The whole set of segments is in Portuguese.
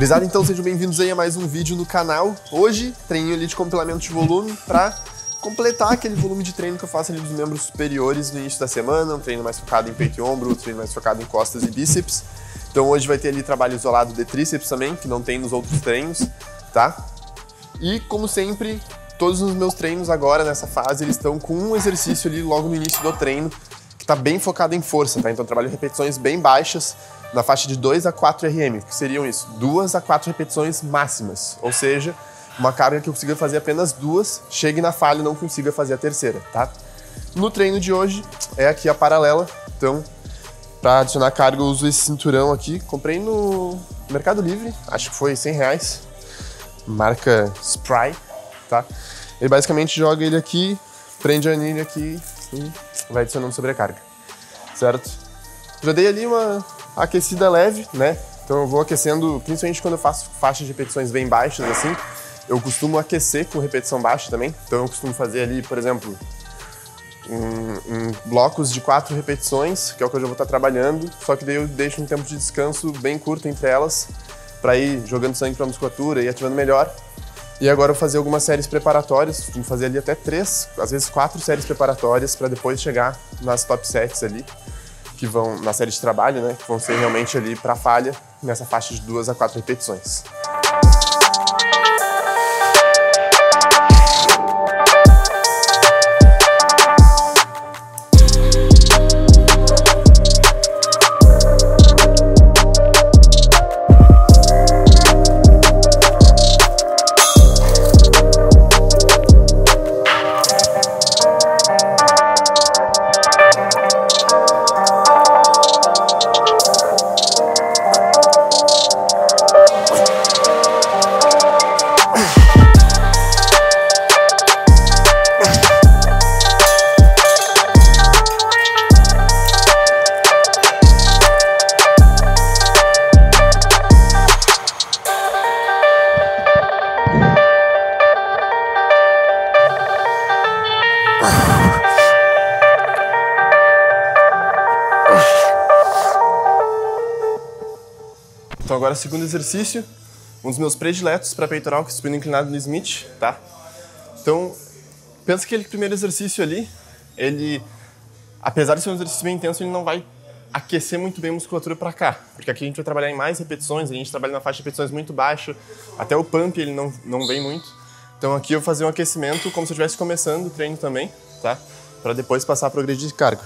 Gurizada, então sejam bem-vindos aí a mais um vídeo no canal. Hoje, treininho ali de compilamento de volume para completar aquele volume de treino que eu faço ali dos membros superiores no início da semana, um treino mais focado em peito e ombro, um treino mais focado em costas e bíceps. Então hoje vai ter ali trabalho isolado de tríceps também, que não tem nos outros treinos, tá? E como sempre, todos os meus treinos agora nessa fase, eles estão com um exercício ali logo no início do treino, que tá bem focado em força, tá? Então eu trabalho repetições bem baixas, na faixa de 2 a 4 RM, que seriam isso, 2 a 4 repetições máximas, ou seja, uma carga que eu consiga fazer apenas 2, chegue na falha e não consiga fazer a terceira, tá? No treino de hoje é aqui a paralela, então para adicionar carga eu uso esse cinturão aqui, comprei no Mercado Livre, acho que foi R$100, marca Spry, tá? Ele basicamente joga ele aqui, prende a anilha aqui e vai adicionando sobrecarga, certo? Já dei ali uma aquecida leve, né? Então eu vou aquecendo, principalmente quando eu faço faixas de repetições bem baixas assim, eu costumo aquecer com repetição baixa também. Então eu costumo fazer ali, por exemplo, em blocos de 4 repetições, que é o que eu já vou estar trabalhando, só que daí eu deixo um tempo de descanso bem curto entre elas, para ir jogando sangue para a musculatura e ativando melhor. E agora eu vou fazer algumas séries preparatórias, vou fazer ali até 3, às vezes 4 séries preparatórias, para depois chegar nas top sets ali, que vão na série de trabalho, né, que vão ser realmente ali para falha, nessa faixa de 2 a 4 repetições. Então agora o segundo exercício, um dos meus prediletos para peitoral, que é o supino inclinado no Smith, tá? Então, pensa que aquele primeiro exercício ali, ele, apesar de ser um exercício bem intenso, ele não vai aquecer muito bem a musculatura para cá, porque aqui a gente vai trabalhar em mais repetições, a gente trabalha na faixa de repetições muito baixa, até o pump ele não vem muito. Então aqui eu vou fazer um aquecimento como se eu estivesse começando o treino também, tá? Para depois passar para o progredir de carga.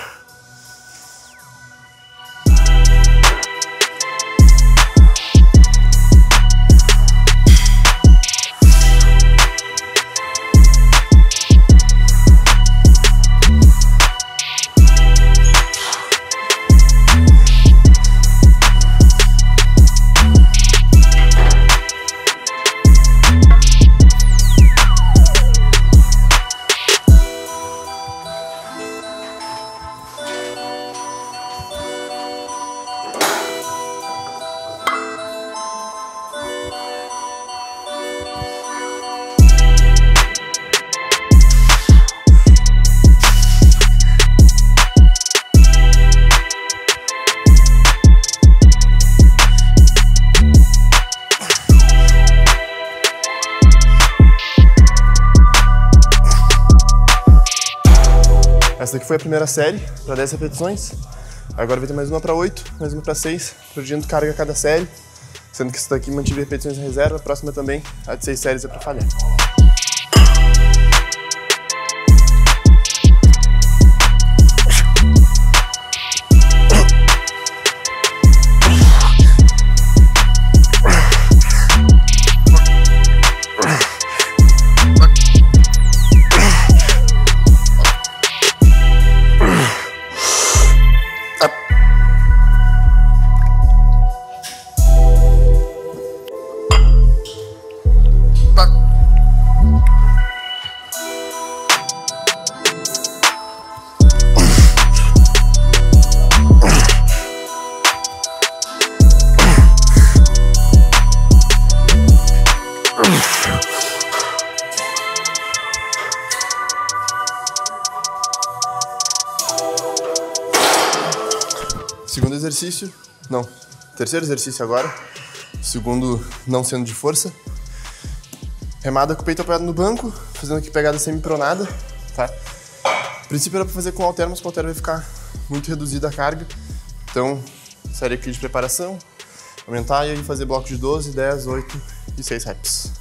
Essa daqui foi a primeira série, para 10 repetições. Agora vai ter mais uma para 8, mais uma para 6, progredindo carga a cada série. Sendo que essa daqui mantive repetições em reserva, a próxima também, a de 6 séries é para falhar. Segundo exercício, não, terceiro exercício agora, o segundo não sendo de força. Remada com o peito apoiado no banco, fazendo aqui pegada semi-pronada, tá? O princípio era pra fazer com o halter, mas com o halter vai ficar muito reduzida a carga. Então, série aqui de preparação, aumentar e aí fazer bloco de 12, 10, 8 e 6 reps.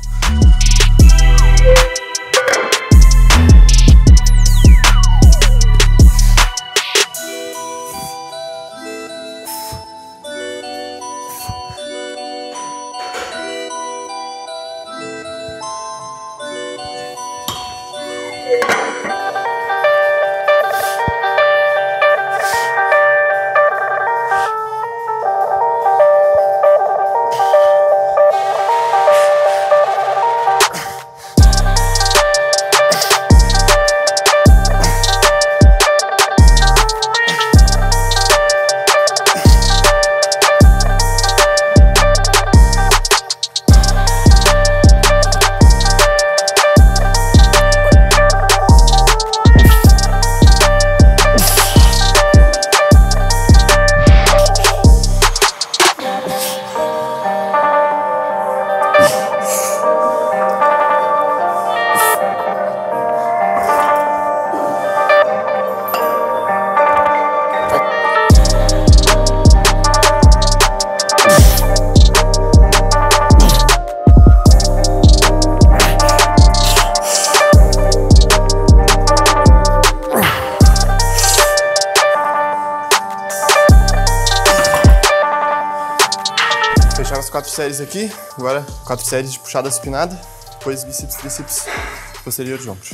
Fecharam as 4 séries aqui, agora 4 séries de puxada supinada, depois bíceps, tríceps, posterior de ombro.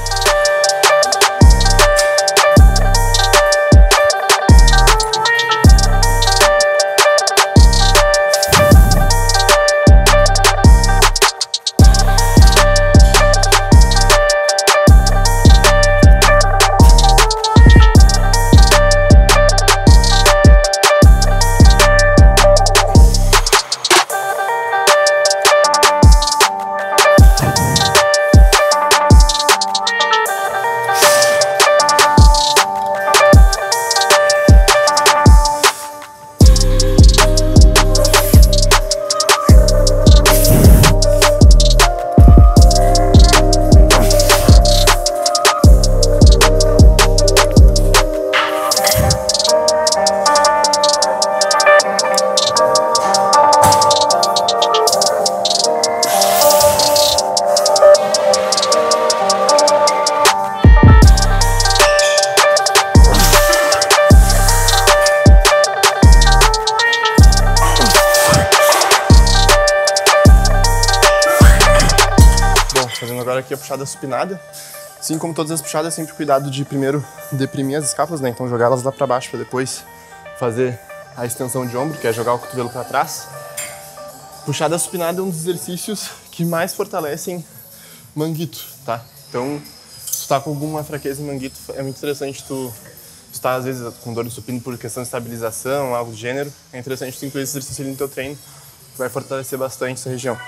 Fazendo agora aqui a puxada supinada. Assim como todas as puxadas, sempre cuidado de primeiro deprimir as escápulas, né? Então jogar elas lá pra baixo para depois fazer a extensão de ombro, que é jogar o cotovelo para trás. Puxada supinada é um dos exercícios que mais fortalecem manguito, tá? Então, se tu tá com alguma fraqueza em manguito, é muito interessante tu tá às vezes com dor no supino por questão de estabilização, algo do gênero. É interessante tu incluir esse exercício ali no teu treino, que vai fortalecer bastante essa região.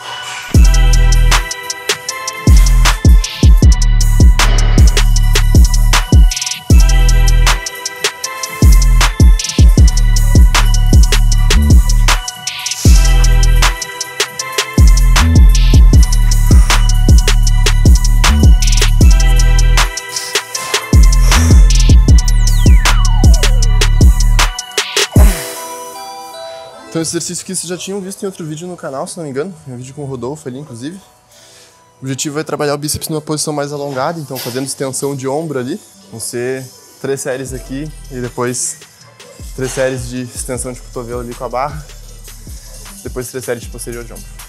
Então esse exercício aqui vocês já tinham visto em outro vídeo no canal, se não me engano, um vídeo com o Rodolfo ali, inclusive. O objetivo é trabalhar o bíceps numa posição mais alongada, então fazendo extensão de ombro ali. Vão ser 3 séries aqui e depois 3 séries de extensão de cotovelo ali com a barra. Depois 3 séries de posterior de ombro.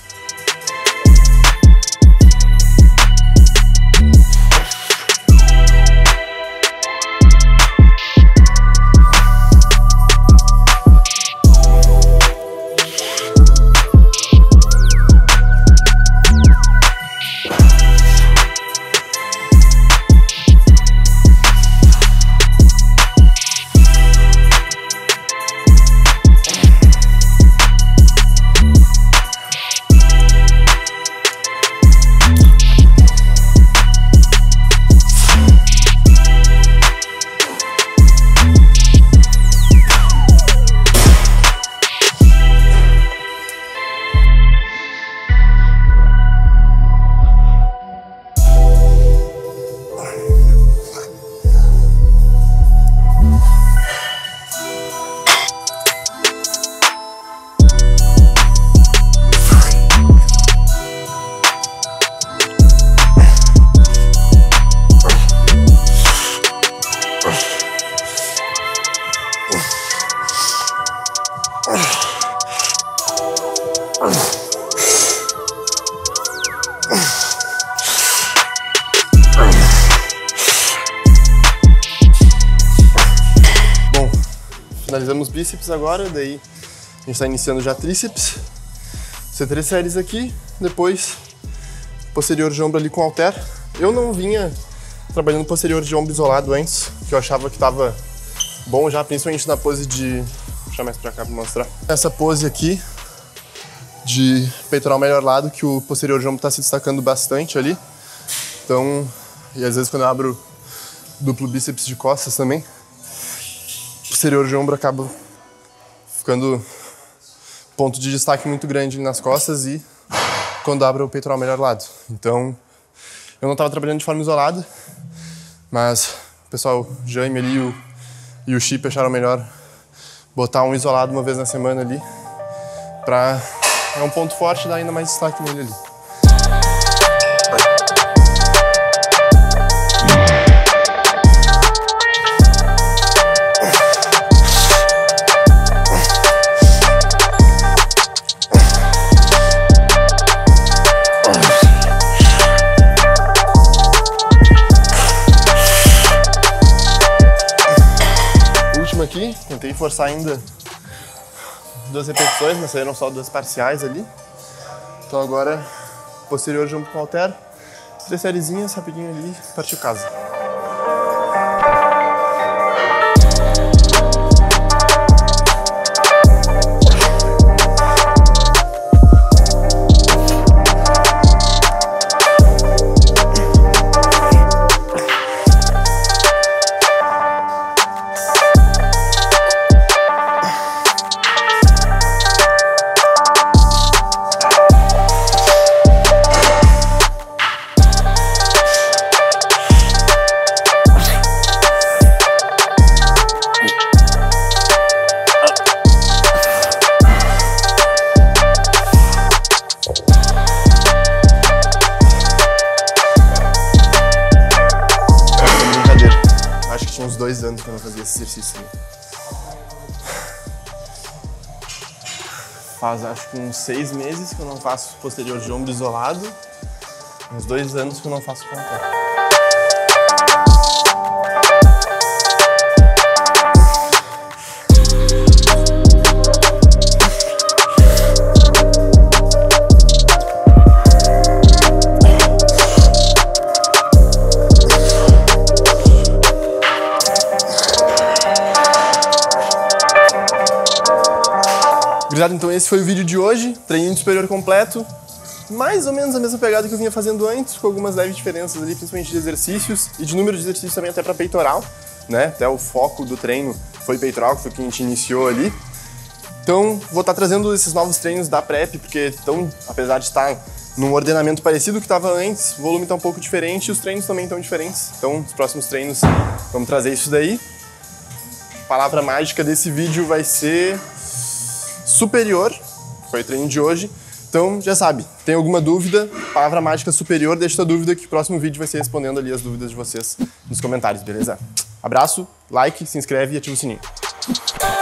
Bom, finalizamos bíceps agora, daí a gente está iniciando já tríceps. Ser 3 séries aqui, depois posterior de ombro ali com halter. Eu não vinha trabalhando posterior de ombro isolado antes, que eu achava que estava bom já, principalmente na pose de... Vou puxar mais pra cá pra mostrar. Essa pose aqui de peitoral melhor lado, que o posterior de ombro está se destacando bastante ali. Então, e às vezes quando eu abro duplo bíceps de costas também, o posterior de ombro acaba ficando ponto de destaque muito grande nas costas e quando abro o peitoral melhor lado. Então, eu não estava trabalhando de forma isolada, mas o pessoal, o Jaime ali e o Chip acharam melhor botar um isolado uma vez na semana ali, pra... é um ponto forte e dá ainda mais destaque nele ali. Aqui, tentei forçar ainda 2 repetições, mas saíram só 2 parciais ali. Então agora, posterior de ombro com halter, 3 sériezinhas, rapidinho ali, partiu casa. Uns 2 anos que eu não fazia esse exercício ali. Faz acho que uns 6 meses que eu não faço posterior de ombro isolado. Uns 2 anos que eu não faço com halter. Então esse foi o vídeo de hoje, treininho superior completo, mais ou menos a mesma pegada que eu vinha fazendo antes, com algumas leves diferenças ali, principalmente de exercícios e de número de exercícios também até para peitoral, né? Até o foco do treino foi peitoral, que foi o que a gente iniciou ali. Então vou estar trazendo esses novos treinos da prep, porque apesar de estar num ordenamento parecido que estava antes, o volume está um pouco diferente e os treinos também estão diferentes. Então os próximos treinos vamos trazer isso daí. A palavra mágica desse vídeo vai ser superior, foi o treino de hoje. Então, já sabe, tem alguma dúvida, palavra mágica superior, deixa sua dúvida que o próximo vídeo vai ser respondendo ali as dúvidas de vocês nos comentários, beleza? Abraço, like, se inscreve e ativa o sininho.